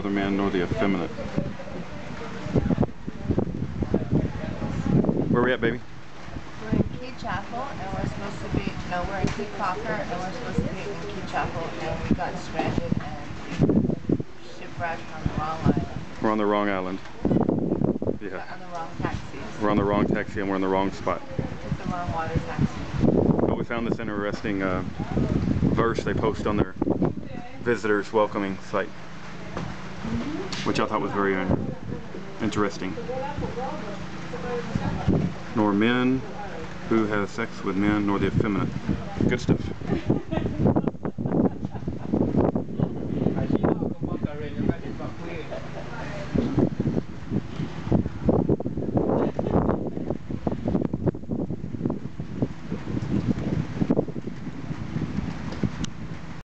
neither man nor the effeminate. Where we at, baby? We're in Caye Chapel, and we're supposed to be, no, we're in Caulker, and we're supposed to be in Caye Chapel, and we got stranded and shipwrecked on the wrong island. We're on the wrong island. Yeah. On the wrong taxi. We're on the wrong taxi and we're in the wrong spot. It's the wrong water taxi. But we found this interesting verse they post on their visitors welcoming site, which I thought was very interesting. Nor men who have sex with men, nor the effeminate. Good stuff.